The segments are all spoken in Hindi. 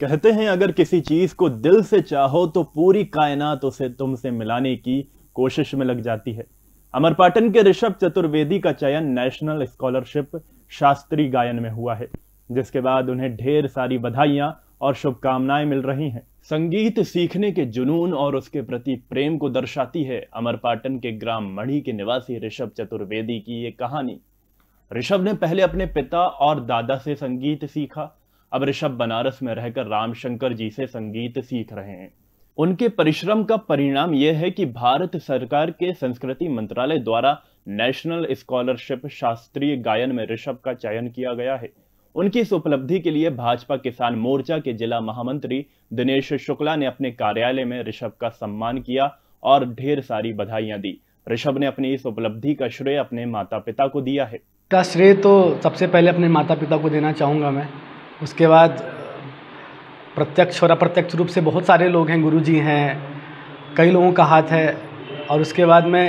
कहते हैं अगर किसी चीज को दिल से चाहो तो पूरी कायनात उसे तुमसे मिलाने की कोशिश में लग जाती है। अमरपाटन के ऋषभ चतुर्वेदी का चयन नेशनल स्कॉलरशिप शास्त्रीय गायन में हुआ है, जिसके बाद उन्हें ढेर सारी बधाइयां और शुभकामनाएं मिल रही हैं। संगीत सीखने के जुनून और उसके प्रति प्रेम को दर्शाती है अमरपाटन के ग्राम मढ़ी के निवासी ऋषभ चतुर्वेदी की ये कहानी। ऋषभ ने पहले अपने पिता और दादा से संगीत सीखा। अब ऋषभ बनारस में रहकर रामशंकर जी से संगीत सीख रहे हैं। उनके परिश्रम का परिणाम यह है कि भारत सरकार के संस्कृति मंत्रालय द्वारा नेशनल स्कॉलरशिप शास्त्रीय गायन में ऋषभ का चयन किया गया है। उनकी इस उपलब्धि के लिए भाजपा किसान मोर्चा के जिला महामंत्री दिनेश शुक्ला ने अपने कार्यालय में ऋषभ का सम्मान किया और ढेर सारी बधाइयां दी। ऋषभ ने अपनी इस उपलब्धि का श्रेय अपने माता पिता को दिया है। का श्रेय तो सबसे पहले अपने माता पिता को देना चाहूँगा मैं। उसके बाद प्रत्यक्ष और अप्रत्यक्ष रूप से बहुत सारे लोग हैं, गुरुजी हैं, कई लोगों का हाथ है। और उसके बाद मैं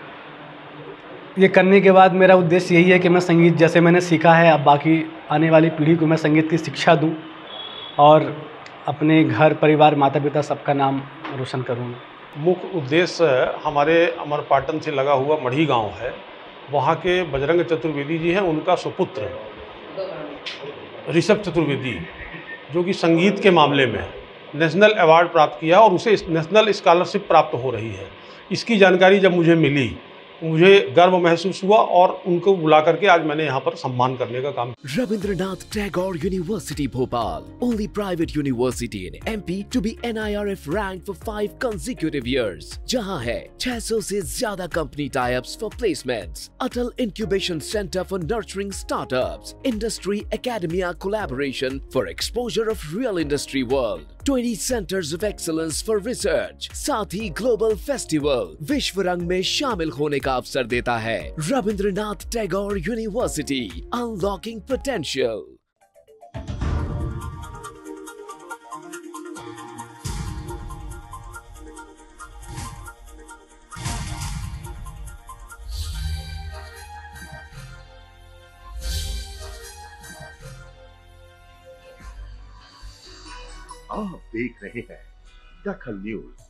ये करने के बाद मेरा उद्देश्य यही है कि मैं संगीत जैसे मैंने सीखा है, अब बाकी आने वाली पीढ़ी को मैं संगीत की शिक्षा दूं और अपने घर परिवार माता पिता सबका नाम रोशन करूँगा। मुख्य उद्देश्य हमारे अमरपाटन से लगा हुआ मढ़ी गांव है। वहाँ के बजरंग चतुर्वेदी जी हैं, उनका सुपुत्र ऋषभ चतुर्वेदी, जो कि संगीत के मामले में नेशनल अवार्ड प्राप्त किया और उसे नेशनल स्कॉलरशिप प्राप्त हो रही है। इसकी जानकारी जब मुझे मिली मुझे गर्व महसूस हुआ और उनको बुला करके आज मैंने यहाँ पर सम्मान करने का काम। Rabindranath Tagore University Bhopal, only private university in MP to be NIRF ranked for 5 consecutive years, जहाँ है 600 से ज्यादा company types for placements, Atal incubation centre for nurturing startups, industry academia collaboration for exposure of real industry world, 20 centres of excellence for research, साथ ही ग्लोबल फेस्टिवल विश्व रंग में शामिल होने का अवसर देता है। Rabindranath Tagore university, unlocking potential. आप देख रहे हैं दखल न्यूज।